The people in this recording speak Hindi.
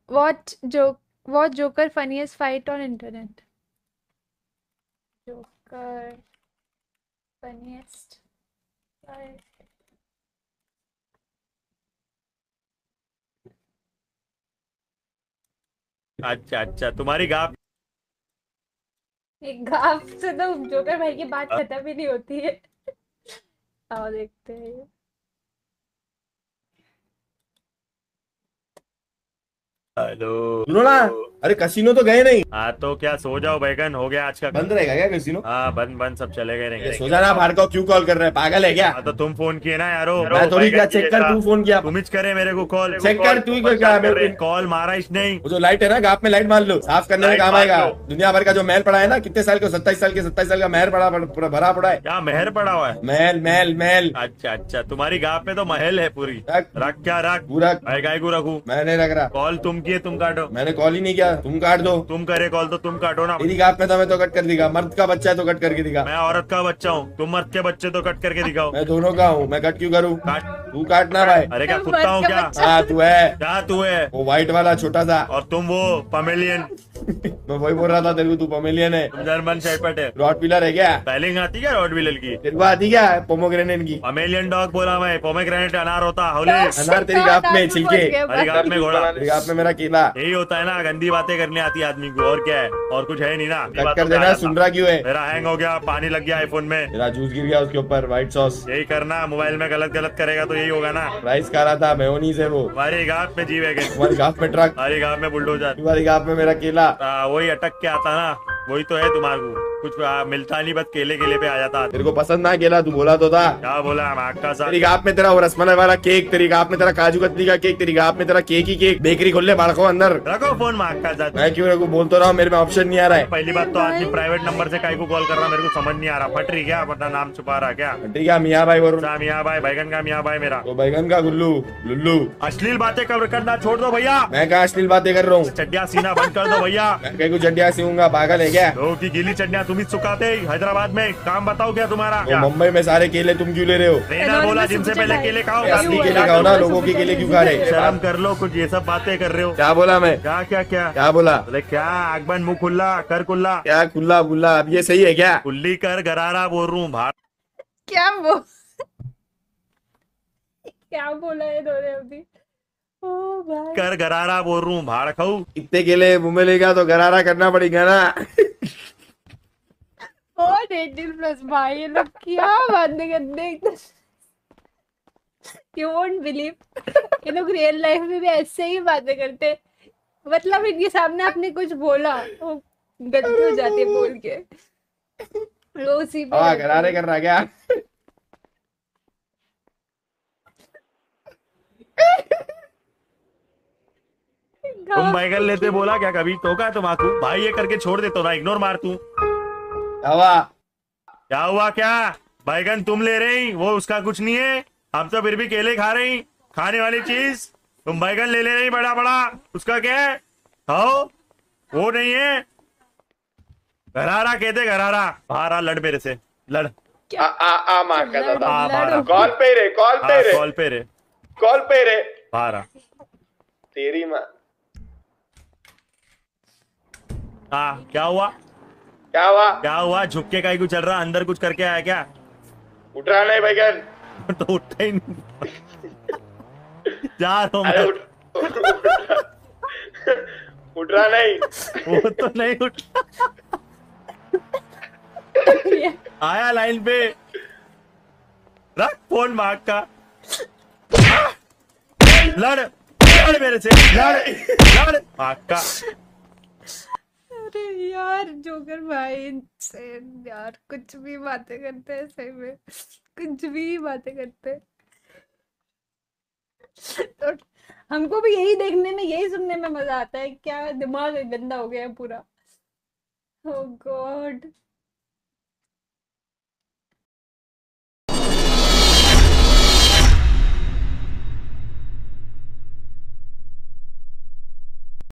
What Joker funniest fight on internet? Joker funniest fight. अच्छा अच्छा, तुम्हारी गाप। एक गाफ से तो जोकर भाई की बात खत्म ही नहीं होती है। आओ देखते हैं। हेलो। सुनो ना। अरे कसिनो तो गए नहीं। हाँ तो क्या, सो जाओ बैगन, हो गया आज का। बंद रहेगा क्या कसिनो? हाँ बंद बंद सब चले गए ये रहेंगे। सो जाना। भार्गव क्यों कॉल कर रहा है? पागल है क्या? हाँ तो तुम फोन किए ना यारो। मैं थोड़ी क्या चेक कर तू फोन किया? तुम ही करे मेरे को कॉल। चेक कर तू ही क्या? मैं कॉल मारा इस नहीं। वो जो लाइट है ना, गाप में लाइट मान लो, साफ करने में काम आएगा। दुनिया भर का जो महल पड़ा है ना, कितने साल के, 27 साल का महल भरा पड़ा है। क्या महर पड़ा हुआ है? महल महल महल। अच्छा अच्छा, तुम्हारी गाप में तो महल है पूरी। रख क्या रख। पूरा गाय को रखू। मैं नहीं रख रहा। कॉल तुम किए, तुम काटो। मैंने कॉल ही नहीं किया, तुम काट दो। तुम करे कॉल तो तुम काटो ना। तेरी गाप में तो मैं तो कट कर देगा। मर्द का बच्चा है तो कट करके दिखा। मैं औरत का बच्चा हूँ, तुम मर्द के बच्चे तो कट करके दिखाओ। मैं दोनों का हूँ, मैं कट क्यों करूँ? काट। तू काटना भाई। अरे क्या कुत्ता हूँ क्या? हाँ तू है। क्या तू है? वो व्हाइट वाला छोटा सा। और तुम वो पमेलियन। मैं वही बोल रहा था तेरे को, तू पमेलियन है। तुम जर्मन शेपर्ड है। रॉट व्हीलर है क्या? स्पेलिंग आती क्या रॉटवीलर की? तेरे को आती क्या पोमोग्रेनेट की? पमेलियन डॉग बोला मैं। पोमेग्रेनेट अनार होता होले। अनार तेरी गाप में छिलके। अरे गाप में घोड़ा। तेरी गाप में मेरा केला। यही होता है ना, गंदी बातें करने आती है आदमी को, और क्या है? और कुछ है नहीं ना। कट कर देना। सुन रहा क्यों है? मेरा हैंग हो गया, पानी लग गया आईफोन में। तेरा जूस गिर गया उसके ऊपर, व्हाइट सॉस। यही करना, मोबाइल में गलत गलत करेगा तो यही होगा ना। राइस खा रहा था, मेयोनीज है वो। हमारी गाप में जीव है। तुम्हारी गाप में ट्रक। हमारी गाप में बुलडोजर। तुम्हारी गाप में मेरा केला। वही अटक के आता ना, वही तो है तुम्हारे को। कुछ मिलता नहीं, बस केले केले पे आ जाता। तेरे को पसंद ना केला, तू बोला तो था। क्या बोला? का साथ। तेरी गाप में तेरा वो रसमलाई वाला केक, तेरी गाप में तेरा काजू कतली का केक, तेरी गाप में तेरा केक ही केक। बेकरी खोल ले, बालको अंदर रखो फोन का साथ। मैं क्यों रखू? बोल तो रहा हूँ, मेरे में ऑप्शन नहीं आ रहा है। पहली बात तो आदमी प्राइवेट नंबर से काई को कॉल कर रहा, मेरे को समझ नहीं आ रहा। फट रही क्या? अपना नाम छुपा रहा क्या? ठीक है मियाँ भाई बोल। मियाँ भाई, बैगन का मियाँ भाई मेरा। तो बैगन का गुल्लू लुल्लू। अश्लील बातें कब करना छोड़ दो भैया। मैं कहा अश्लील बातें कर रहा हूँ? चड्डिया सीना बंद कर दो भैया। मैं कहीं को चड्डिया सीऊंगा? पागल है क्या? लोगों की गीली चड्डिया तुम ही सुखाते हैदराबाद में। काम बताओ क्या तुम्हारा? तो मुंबई में सारे केले तुम क्यों ले रहे हो? ट्रेनर बोला जिनसे पहले केले खाओ। असली केले खाओ ना, लोगों के केले क्यों खा रहे? शर्म कर लो, कुछ ये सब बातें कर रहे हो। क्या बोला मैं? क्या क्या क्या क्या बोला? बोले क्या? आग बंद मुंह खुल्ला कर कुल्ला। क्या खुल्ला बुल्ला? अब ये सही है क्या? कुल्ली कर गरारा बोल रहा हूँ भाड़। क्या क्या बोला है इन्होंने अभी? ओ भाई कर गरारा बोल रहा हूँ भाड़ खाऊ। इतने केले मुंह में लेगा तो गरारा करना पड़ेगा ना। और 18+ भाई, ये लोग क्या बातें करते हैं। यू वोंट बिलीव, ये लोग रियल लाइफ में भी ऐसे ही बातें करते हैं। मतलब इनके सामने आपने कुछ बोला, वो गलती हो जाती है बोल के, वो उसी पे रहते गरारे हैं। कर रहा क्या? तुम बैगन लेते बोला क्या कभी? तो क्या तुम्हाकू भाई ये करके छोड़ देता ना, इग्नोर मार तू। हवा क्या हुआ क्या? बैगन तुम ले रही, वो उसका कुछ नहीं है। हम तो फिर भी केले खा रही, खाने वाली चीज। तुम बैगन ले रही बड़ा बड़ा, उसका क्या है? खाओ, वो नहीं है। गरारा कहते गरारा। बाहर आ, लड़ मेरे से लड़। मार का लड़ो, दादा। लड़ो। कॉल पे रे, कॉल पे रे, कॉल पे रे। कॉल पे रे। बाहर आ। तेरी माँ। हाँ क्या हुआ? क्या हुआ? क्या हुआ? झुक के काई को चल रहा? अंदर कुछ करके आया क्या? उठ रहा नहीं बैगन? तो उठता ही नहीं। जा रहा हूँ अरे मैं। उठ रहा नहीं। वो तो नहीं उठ। आया लाइन पे। रख फोन मार का। लड़ लड़ मेरे से, लड़ लड़ मार का। अरे यार जोकर भाई से, यार कुछ भी बातें करते हैं सही में, कुछ भी बातें करते हैं। तो हमको भी यही देखने में, यही सुनने में मजा आता है। क्या दिमाग गंदा हो गया है पूरा। Oh God.